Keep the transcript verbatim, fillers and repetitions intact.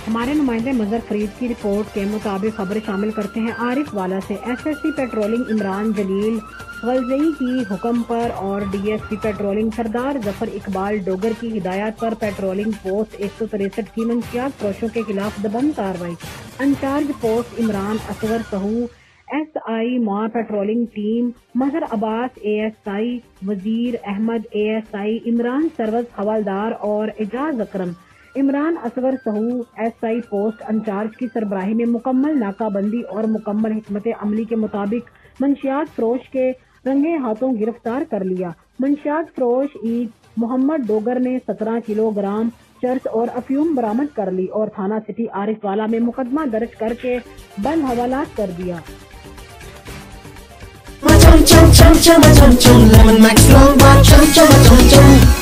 ہمارے نمائندے مظہر فرید کی رپورٹ کے مطابق خبریں شامل کرتے ہیں عارف والا سے۔ S S C patrolling Imran Jalil Ghalzai کی حکم پر اور ڈی ایس پی پیٹرولنگ سردار ظفر اقبال ڈوگر کی ہدایات پر پیٹرولنگ پوسٹ ایک سو تریسٹھ کی منشیات فروشوں کے خلاف دبند کارروائی۔ Incharge post Imran Asghar Sahu, S I ماں patrolling team Mazhar Abbas A S I, Wazir Ahmed A S I, Imran سروز حوالدار اور Ejaz Akram. Imran Asghar Sahu S I post incharge کی سربراہی میں مکمل ناکہ بندی اور مکمل حکمت عملی کے مطابق منشیات فروش کے رنگے ہاتھوں گرفتار کر لیا۔ منشیات فروش عید محمد ڈوگر نے سترہ کلو گرام چرس اور افیون برآمد کر لی اور تھانہ سٹی عارف والا میں مقدمہ درج کر کے بند حوالات کر دیا۔ Chum chum chum chum chum chum lemon max long bar chum chum chum chum